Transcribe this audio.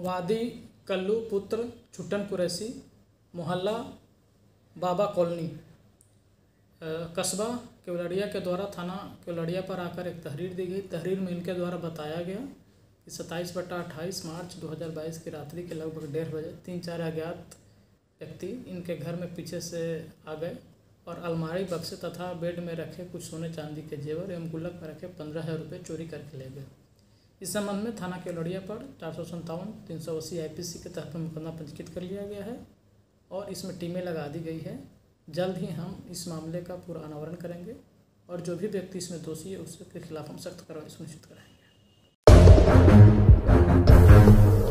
वादी कल्लू पुत्र छुट्टन कुरैशी, मोहल्ला बाबा कॉलोनी, कस्बा केवड़िया के द्वारा थाना केवड़िया पर आकर एक तहरीर दी गई। तहरीर में इनके द्वारा बताया गया कि 27/28 मार्च 2022 की रात्रि के लगभग 1:30 बजे 3-4 अज्ञात व्यक्ति इनके घर में पीछे से आ गए और अलमारी, बक्से तथा बेड में रखे कुछ सोने चांदी के जेवर एवं गुल्लक में रखे 15,000 रुपये चोरी करके ले गए। इस संबंध में थाना केवड़िया पर 457, 380 IPC के तहत मुकदमा पंजीकृत कर लिया गया है और इसमें टीमें लगा दी गई है। जल्द ही हम इस मामले का पूरा अनावरण करेंगे और जो भी व्यक्ति इसमें दोषी है उसके खिलाफ हम सख्त कार्रवाई सुनिश्चित कराएंगे।